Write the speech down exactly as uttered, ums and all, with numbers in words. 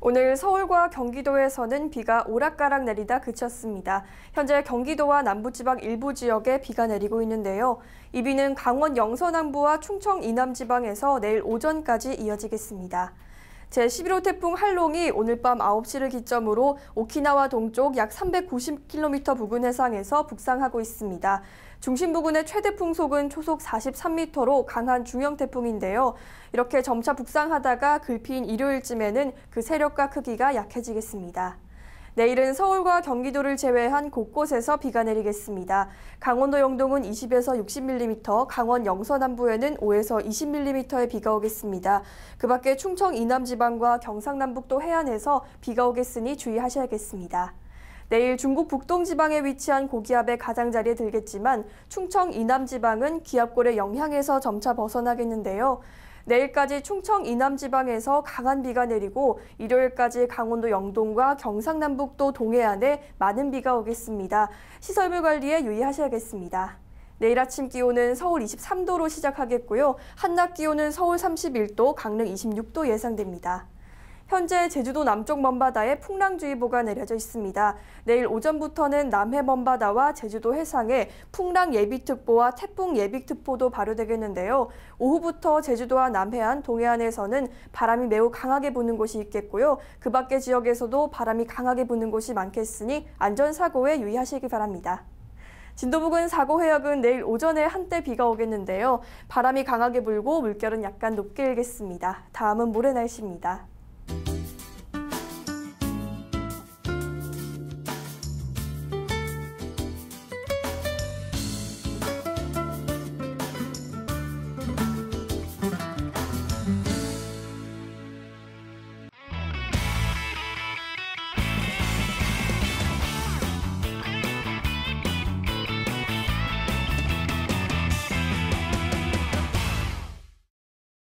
오늘 서울과 경기도에서는 비가 오락가락 내리다 그쳤습니다. 현재 경기도와 남부지방 일부 지역에 비가 내리고 있는데요. 이 비는 강원 영서남부와 충청 이남지방에서 내일 오전까지 이어지겠습니다. 제십일 호 태풍 할롱이 오늘 밤 아홉 시를 기점으로 오키나와 동쪽 약 삼백구십 킬로미터 부근 해상에서 북상하고 있습니다. 중심 부근의 최대 풍속은 초속 사십삼 미터로 강한 중형 태풍인데요. 이렇게 점차 북상하다가 글피인 일요일쯤에는 그 세력과 크기가 약해지겠습니다. 내일은 서울과 경기도를 제외한 곳곳에서 비가 내리겠습니다. 강원도 영동은 이십에서 육십 밀리미터, 강원 영서남부에는 오에서 이십 밀리미터의 비가 오겠습니다. 그 밖에 충청 이남지방과 경상남북도 해안에서 비가 오겠으니 주의하셔야겠습니다. 내일 중국 북동지방에 위치한 고기압의 가장자리에 들겠지만 충청 이남지방은 기압골의 영향에서 점차 벗어나겠는데요. 내일까지 충청 이남지방에서 강한 비가 내리고 일요일까지 강원도 영동과 경상남북도 동해안에 많은 비가 오겠습니다. 시설물 관리에 유의하셔야겠습니다. 내일 아침 기온은 서울 이십삼 도로 시작하겠고요. 한낮 기온은 서울 삼십일 도, 강릉 이십육 도 예상됩니다. 현재 제주도 남쪽 먼바다에 풍랑주의보가 내려져 있습니다. 내일 오전부터는 남해 먼바다와 제주도 해상에 풍랑 예비특보와 태풍 예비특보도 발효되겠는데요. 오후부터 제주도와 남해안, 동해안에서는 바람이 매우 강하게 부는 곳이 있겠고요. 그 밖의 지역에서도 바람이 강하게 부는 곳이 많겠으니 안전사고에 유의하시기 바랍니다. 진도 부근 사고 해역은 내일 오전에 한때 비가 오겠는데요. 바람이 강하게 불고 물결은 약간 높게 일겠습니다. 다음은 모레 날씨입니다.